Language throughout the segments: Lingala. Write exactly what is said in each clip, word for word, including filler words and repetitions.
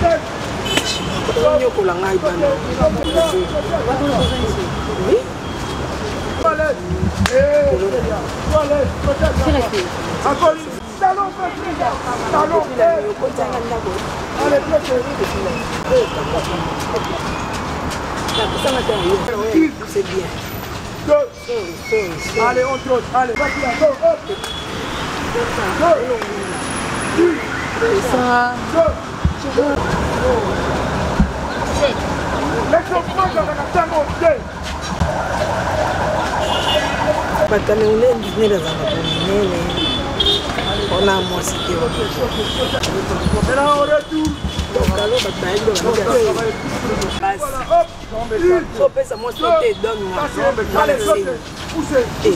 On pour la ngaï bana. Oui. Encore une talon, talon, c'est bien. Allez, on trotte, allez, vas-y, go, hop. Ça. Batame ule ndio za nene. Ona mwasiki wa. Là on retour. Kalo bataille ndo bana. Faut pesa moi sauter donne-moi. Allez, sautez. Poussez. Il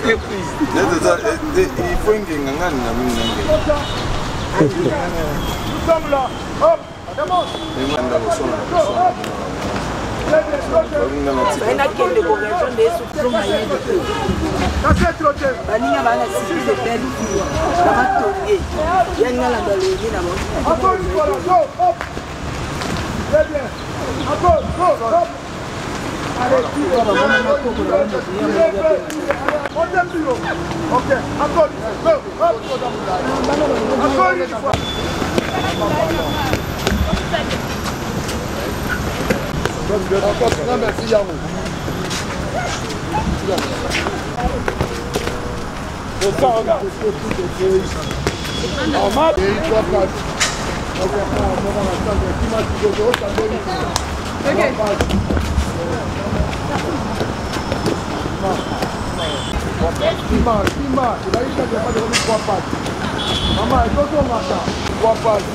faut une ngangani na mimi nange. Nous sommes là. Hop, demande. Baina kende correction de sous maïe. Cassez trotter. Baninga bana sisi de pelle. Kama tonge. Yanga la balogi na mo. Encore une fois là, go, hop. Très bien. Encore, go, hop. Allez, tire. Montez plus haut. Ok, encore une fois. Go, hop. Encore une fois. Non, merci, Yamou. C'est ça, regarde. Normal. Et il doit pas. On va faire un moment à la salle. Qui m'a dit que je ça donne ici. Ok. Kima, Kima, il a eu qu'à pas de remettre trois pattes. Maman, il doit tomber là. Trois pattes.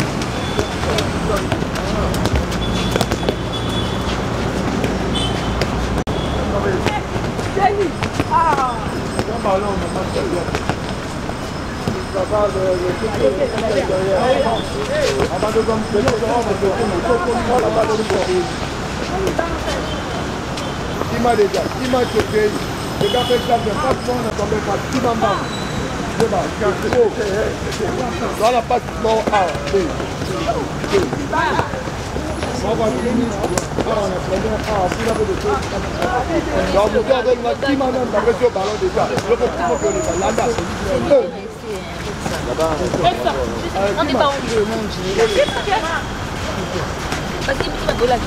Ah! Un ballon, on n'a pas de bien. Ça va, le truc derrière. Avant de comme le temps, on va faire la balle de corps. Qui m'a déjà, qui m'a choqué. Les gars fait ça, mais pas de temps, on n'a tombé pas. Qui m'a mal. C'est là, dans la patte, non, A, B. On va finir. On a pris un A, puis la de choses. Donc, vous avez une qui m'a même pas reçu au ballon déjà. Je peux plus me faire là-bas. On est pas où je monte. Parce qu'il va de la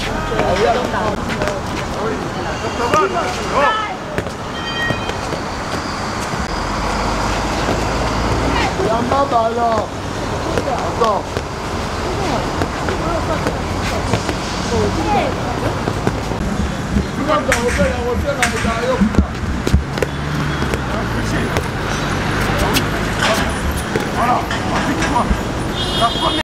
Il y a un ballon. Encore. Voilà,